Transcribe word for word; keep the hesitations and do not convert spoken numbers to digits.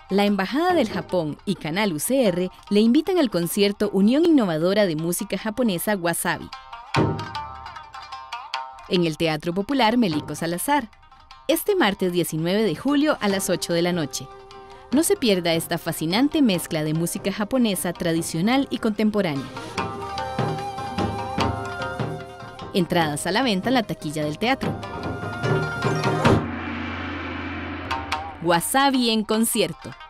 La Embajada del Japón y Canal U C R le invitan al concierto Unión Innovadora de Música Japonesa Wasabi en el Teatro Popular Melico Salazar, este martes diecinueve de julio a las ocho de la noche. No se pierda esta fascinante mezcla de música japonesa tradicional y contemporánea. Entradas a la venta en la taquilla del teatro. Wasabi en concierto.